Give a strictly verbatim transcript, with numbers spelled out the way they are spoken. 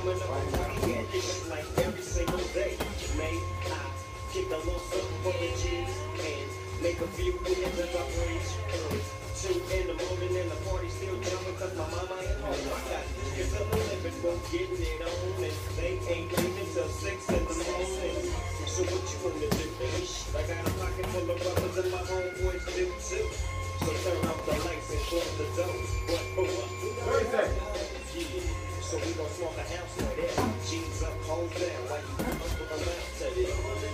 coming up on party at niggas like every single day. May I kick a little something for the G's and make a few millions as I breeze through. Two in the morning and the party still jumping cause my mama ain't home. I got kids up the living room getting it on and they ain't leaving till six in the morning. So what you wanna do, bitch? I got a pocket full of rubbers and my homeboys do too. So turn off the lights and close the doors. What, what, what? Yeah. So we gon' smoke a house for that. G's up, hoes down, while you up with the mouth to this.